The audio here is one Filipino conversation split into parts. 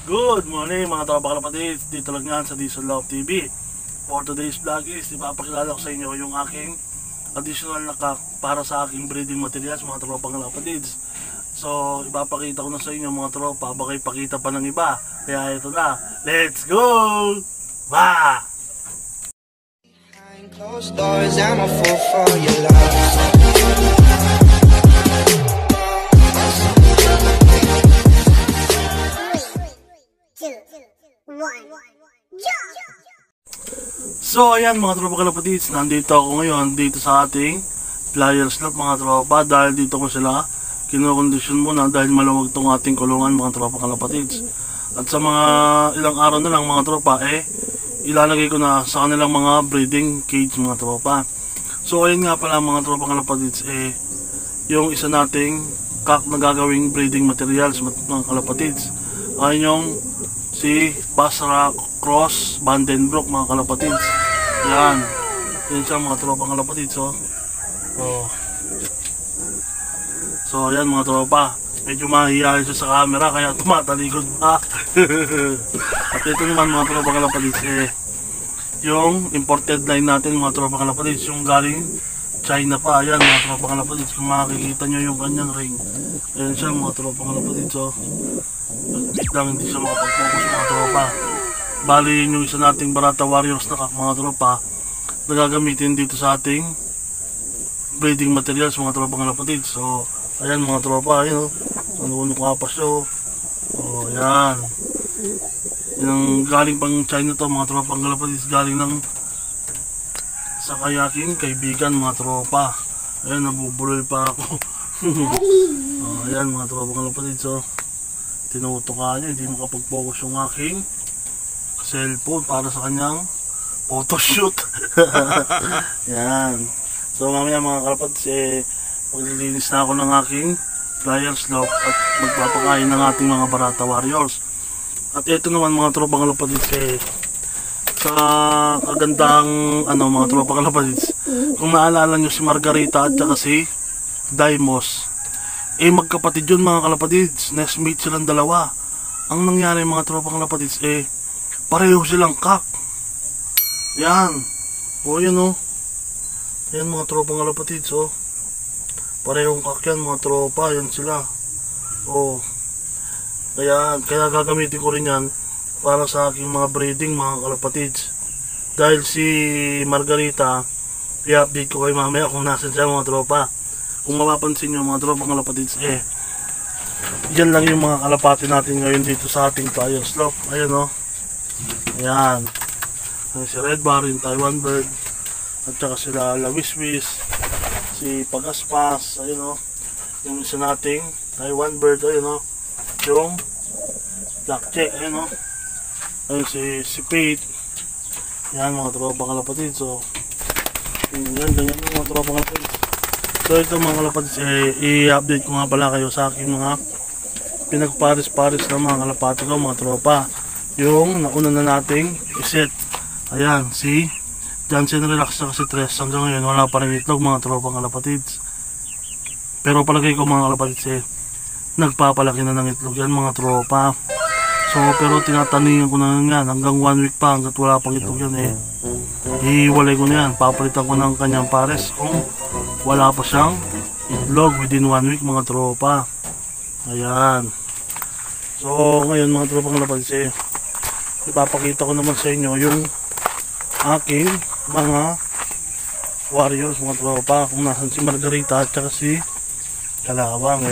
Good morning mga tropa kalapatids, dito lang yan sa Diesel Love TV. For today's vlog is ipapakilala ko sa inyo yung aking additional na cock para sa aking breeding materials mga tropa kalapatids. So ipapakita ko na sa inyo mga tropa, baka ipakita pa ng iba. Kaya ito na, let's go! Ba! Closed doors, I'm a fool for your love. So ayan mga tropa kalapatids, nandito ako ngayon dito sa ating flyers lot mga tropa. Dahil dito ko sila kinokondisyon muna dahil maluwag tong ating kulungan mga tropa kalapatids. At sa mga ilang araw na lang mga tropa ilalagay ko na sa kanilang mga breeding cage mga tropa. So ayun nga pala mga tropa kalapatids, yung isa nating cock na gagawing breeding materials mga kalapatids ay yung si Basra Cross Vandenbroek mga kalapatids. Yan siya mga tropa kalapatids. So yan mga tropa, medyo mahihayin siya sa camera kaya tumatalikod pa. At ito naman mga tropa kalapatids, yung imported line natin mga tropa kalapatids, yung galing China pa. Ayan mga tropa kalapatids, kung makikita nyo yung kanyang ring, ayan siya mga tropa kalapatids. Lang hindi siya makapag-focus mga tropa. Bali yung isa nating Barata Warriors na mga tropa na gagamitin dito sa ating breeding materials mga tropa kalapatids. So ayan mga tropa, ayan ano kapas nyo. Ayan yung galing pang China to mga tropa kalapatids, galing ng sa kayaking kaibigan mga tropa. Ayan, nabubulol pa ako. Ayan mga tropa kalapatids. Tinutukan niya, hindi makapag-focus yung aking cellphone para sa kanyang photoshoot. Yan. So mamaya mga kalapatids, maglilinis na ako ng aking flyers lock at magpapakain ng ating mga Barata Warriors. At ito naman mga tropa kalapatids, sa kagandang mga tropa kalapatids, kung naalala nyo si Margarita at saka si Daimos, magkapatid yun mga kalapatids, nestmate silang dalawa. Ang nangyari mga tropa kalapatids, pareho silang cock. Yan. Yan yan mga tropa kalapatids, parehong cock yan mga tropa, yan sila. Kaya gagamitin ko rin yan para sa aking mga breeding mga kalapatids. Dahil si Margarita, i-update ko kayo mamaya kung nasan siya mga tropa. Kung mapapansin nyo mga tropa kalapatids, yan lang yung mga kalapati natin ngayon dito sa ating flyers slope. Ayan ayan, si Red Bar, yung Taiwan Bird, at saka sila Lawiswis, si Pagaspas, ayun yung isa nating Taiwan Bird, ayun yung Black Check, ayun ayun si Pate. Yan mga tropa kalapatids. Yan ganyan mga tropa kalapatids. So ito mga kalapatids, i-update ko nga pala kayo sa aking mga pinagparis-paris na mga kalapati ko mga tropa. Yung nauna na nating iset, ayan si Johnson Relax na kasi 3 hanggang ngayon wala pa rin itlog mga tropa kalapatids. Pero palagay ko mga kalapatids, nagpapalaki na ng itlog yan mga tropa. So pero tinataningan ko na yan hanggang 1 week pa, hanggat wala pang itlog yan ihiwalay ko na yan, papalitan ko ng kanyang pares kung wala pa siyang itlog within 1 week mga tropa. Ayan. So ngayon mga tropa kalapatids, ipapakita ko naman sa inyo yung aking mga warriors mga tropa, kung nasan si Margarita at saka si Kalawang.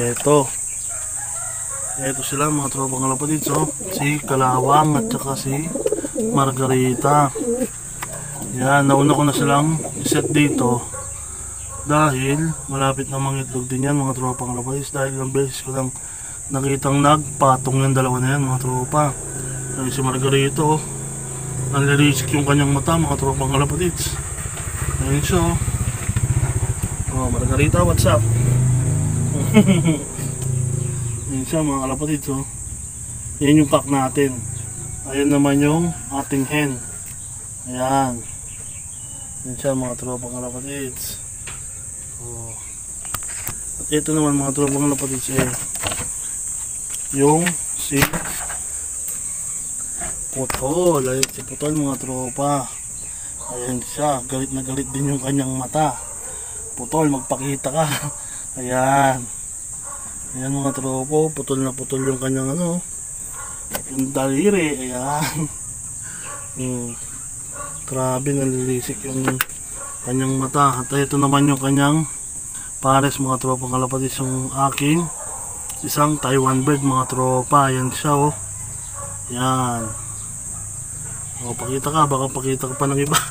Ito sila mga tropa kalapatids, si Kalawang at saka si Margarita. Yan, nauna ko na silang iset dito dahil malapit na mangitlog din yan mga tropa kalapatids. Dahil ilang beses ko lang nakitang nagpatong yung dalawa na yan mga tropa. Dahil si Margarita nanlilisik yung kanyang mata mga tropa kalapatids. Ayun siya Margarita, what's up? Ayun siya mga kalapatids. Yan yung cock natin. Ayan naman yung ating hen. Ayan. Yan siya mga tropa kalapatids. At ito naman mga tropa kalapatids, yung si Putol. Ayun si Putol mga tropa. Ayan siya, galit na galit din yung kanyang mata. Putol, magpakita ka. Ayan. Ayan mga tropo, putol na putol yung kanyang ano, yung daliri. Ayan. Grabe, nalilisik yung kanyang mata. At ito naman yung kanyang pares mga tropa kalapatis, yung aking isang Taiwan bird mga tropa. Ayan siya oh. Ayan. O, pakita ka, baka pakita ka pa ng iba.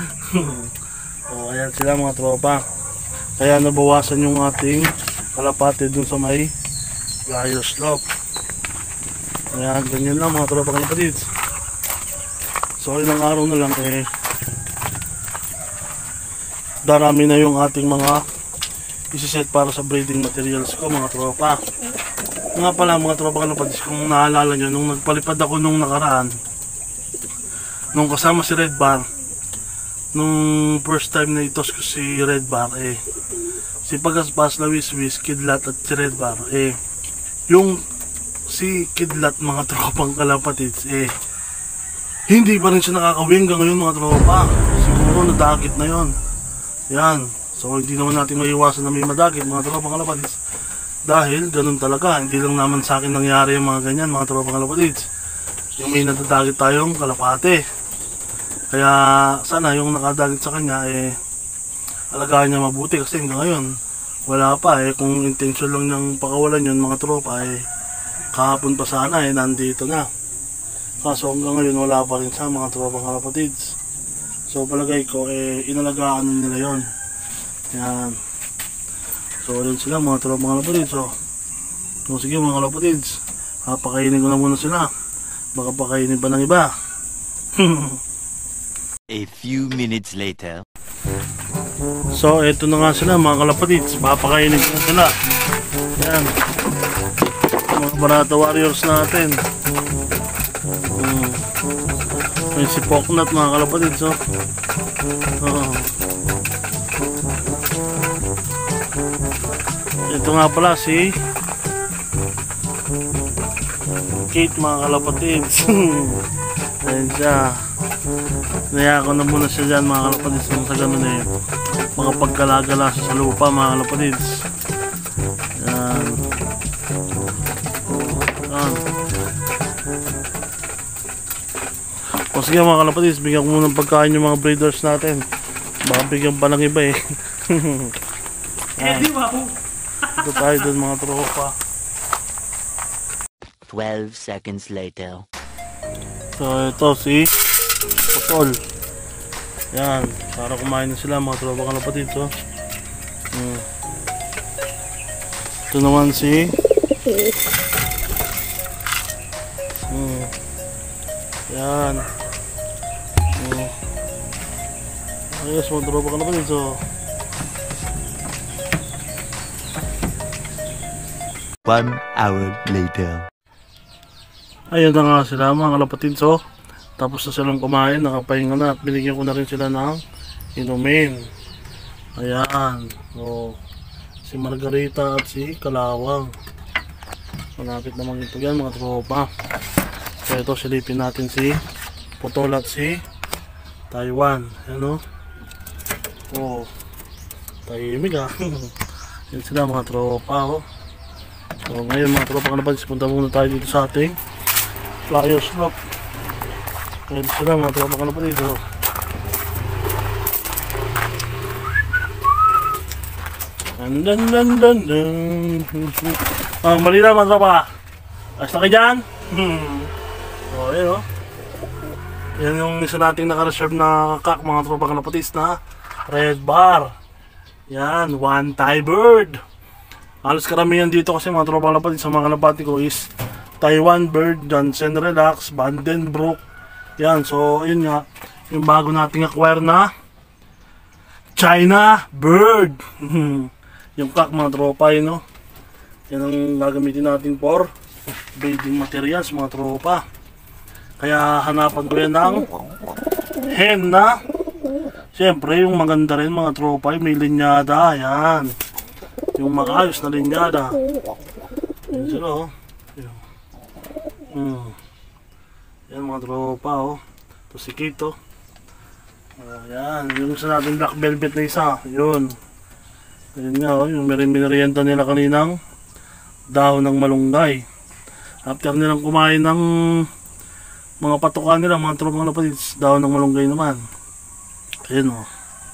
O, ayan sila mga tropa. Kaya nabawasan yung ating kalapati dun sa may layo slope. Ayan, ganyan lang mga tropa kalapatids. So, ilang araw na lang darami na yung ating mga isiset para sa breeding materials ko mga tropa. Nga pala mga tropa kalapatids, kung naalala nyo, nung nagpalipad ako nung nakaraan, nung kasama si Red Bar, nung first time na itos ko si Red Bar, si Pagaspas, Lawiswis, Kidlat at si Red Bar, yung si Kidlat mga tropang kalapatids, hindi pa rin siya nakakawin hanggang ngayon mga tropa. Siguro nadagit na yon. Yan. So hindi naman natin maiwasan na may madagit mga tropang kalapatids. Dahil ganun talaga, hindi lang naman sa akin nangyari yung mga ganyan mga tropang kalapatids. Yung may nadadagit tayong kalapate. Kaya sana yung nakadagit sa kanya alagaan niya mabuti, kasi hanggang ngayon wala pa kung intention lang niyang pakawalan yun mga tropa kahapon pa sana nandito na. Kaso hanggang ngayon wala pa rin sa mga tropang kalapatids. So palagay ko inalagaan nila yon. Yan. So yun sila mga tropang kalapatids. So sige mga kalapatids, pakainin ko na muna sila, baka pakainin pa ng iba. A few minutes later. So eto na nga sila mga kalapatids, papakainin ko na sila. Yan, mga Barata Warriors natin. May si Poknat mga kalapatids. Ito nga pala si Kate mga kalapatids. Ayan siya. Naya ko na muna siya dyan mga kalapatids, nung sa ganun makapagkalagala siya sa lupa mga kalapatids. Yan. Yan. O sige mga kalapatids, bigyan ko muna ng pagkain yung mga breeders natin. Baka bigyan pa ng iba Ito tayo dun mga tropa. 12 seconds later. So ito si Putol. Yan, para kumain na sila mga tropa kalapatids. Ito naman si yan. Ayos mga tropa kalapatids. 1 hour later. Ayun na nga sila mga kalapatids. Tapos na silang kumain, nakapahinga na, at binigyan ko na rin sila ng inumin. Ayan. Si Margarita at si Kalawang. Malapit naman ito yan mga tropa. So ito, silipin natin si Putol at si Taiwan. Ayan tahimik Yan sila mga tropa. So ngayon mga tropa kalapatids, punta muna tayo dito sa ating Flyers Rock. Ayan sila mga tropa kalapatids. Mali na mga tropa. Ayos na kayo dyan. Ayan yan yung isa nating naka-reserve na kak mga tropa kalapatids na Red Bar. Yan, one Thai bird. Halos karamihan dito kasi mga tropa kalapatids sa mga kalapati ko is Taiwan bird, Johnson Relax, Vandenbroek. Yan, so yun nga yung bago nating acquire na China bird. Yung kak mga tropa yan ang gagamitin natin for breeding materials mga tropa. Kaya hanapan ko yan ng hen na siyempre yung maganda rin mga tropa, may linyada. Yan, yung makayos na linyada. Yan sila Yan mga tropa oh. Ito si Kito. Yan, yung isa natin black velvet na isa. Yun. Ayun nga oh, yung merienda nila kaninang dahon ng malunggay. After nilang kumain ng mga patukan nila, mga tropa na kapatid, dahon ng malunggay naman. Ayun oh.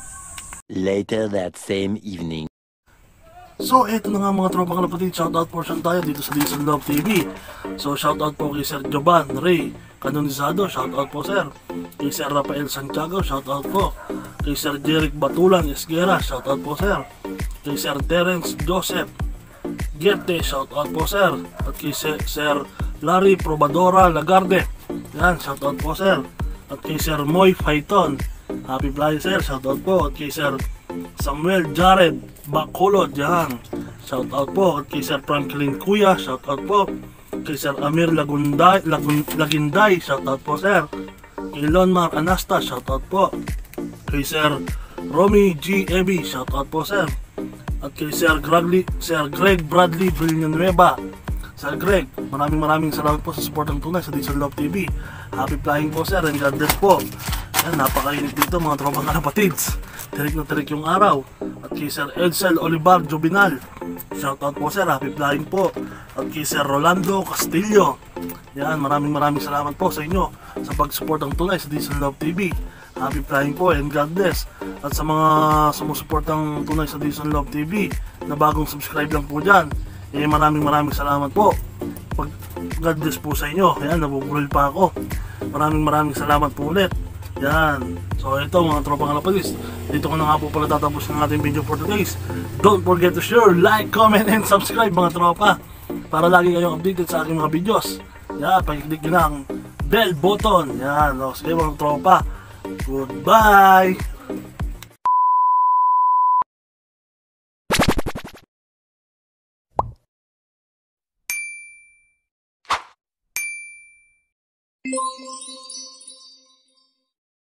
Later that same evening. So, eto na nga mga tropa kalapatid, shoutout portion tayo dito sa Diesel Love TV. So, shoutout po kay Sir Jovan Ray Canonizado, shoutout po sir. Kay Sir Rafael Santiago, shoutout po. Kay Sir Jeric Batulan Esguera, shoutout po sir. Kay Sir Terence Joseph Gerte, shoutout po sir. At kay Sir Larry Probadora Lagarde, yan, shoutout po sir. At kay Sir Moy Phaeton, happy flying sir, shoutout po. At kay Sir Samuel Jared Bacolod, yan, shoutout po. At kay Sir Franklin Kuya, shoutout po. Kay Sir Amir Laginday, shoutout po sir. Kay Lonmar Anasta, shoutout po. Kay Sir Romy G. Ebi, shoutout po sir. At kay Sir Greg Bradley Villanueva, Sir Greg, maraming salamat po sa support ng tunay sa Diesel Love TV. Happy flying po sir, and God bless po. Yan, napakainit dito mga tropang kalapatids. Tirik na tirik yung araw. At kay Sir Edsel Olivar Jubinal, shoutout po sir, happy flying po. At kay Sir Rolando Castillo, yan, maraming salamat po sa inyo sa pag-support ng tunay sa Diesel Love TV. Happy flying po and God bless. At sa mga sumusupport ng tunay sa Diesel Love TV na bagong subscribe lang po dyan, eh maraming salamat po. God bless po sa inyo. Yan, nabubulol pa ako. Maraming salamat po ulit. Yan. So ito mga tropang kalapadis, dito ko na nga po pala tatapos ng ating video for today's. Don't forget to share, like, comment, and subscribe mga tropa, para lagi kayong updated sa aking mga videos. Yan, pag-click nyo na ang bell button. Yan, o, sige mga tropa, goodbye. Yeah.